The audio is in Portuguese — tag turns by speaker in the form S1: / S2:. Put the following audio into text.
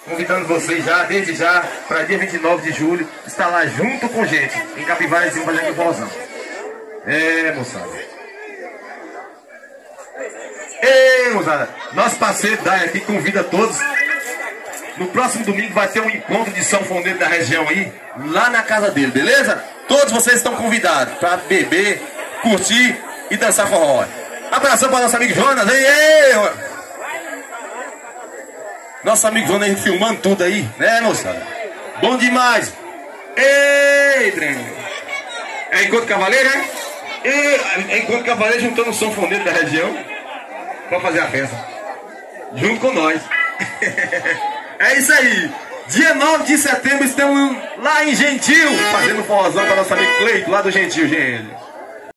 S1: convidando vocês já, desde já, para dia 29 de julho, estar lá junto com gente, em Capivaras, fazendo forrozão. Moçada. Moçada, nosso parceiro Dai aqui convida todos. No próximo domingo vai ter um encontro de sanfoneiro da região aí, lá na casa dele, beleza? Todos vocês estão convidados para beber, curtir e dançar forró. Abração para nosso amigo Jonas. Nosso amigo Jonas aí filmando tudo aí, né, moçada? Bom demais. Ei, trem. É Encontro Cavaleiro, né? Encontro Cavaleiro juntando o sanfoneiro da região para fazer a festa. Junto com nós. É isso aí. Dia 9 de setembro estamos lá em Gentil, fazendo forrozão para nosso amigo Cleito, lá do Gentil, gente.